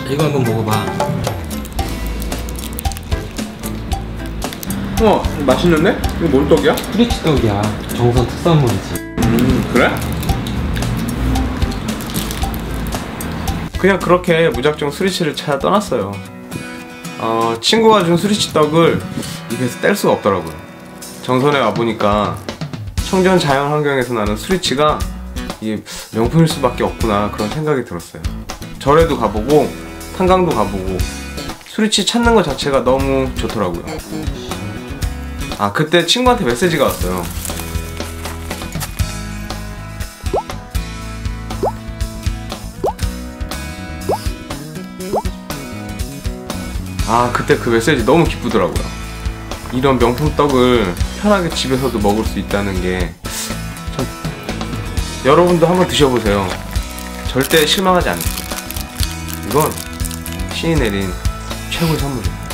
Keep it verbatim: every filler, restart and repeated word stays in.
이거 한번 먹어봐. 어, 맛있는데? 이거 뭔 떡이야? 프리치 떡이야. 정선 특산물이지. 음, 그래? 그냥 그렇게 무작정 수리치를 찾아 떠났어요. 어, 친구가 준 수리치 떡을 입에서 뗄 수가 없더라고요. 정선에 와보니까 청정 자연 환경에서 나는 수리치가 이게 명품일 수밖에 없구나 그런 생각이 들었어요. 절에도 가보고 탄강도 가보고 수리치 찾는 것 자체가 너무 좋더라고요. 아, 그때 친구한테 메시지가 왔어요. 아, 그때 그 메시지 너무 기쁘더라고요. 이런 명품 떡을 편하게 집에서도 먹을 수 있다는 게 참, 여러분도 한번 드셔보세요. 절대 실망하지 않을 거예요. 이건 신이 내린 최고의 선물이에요.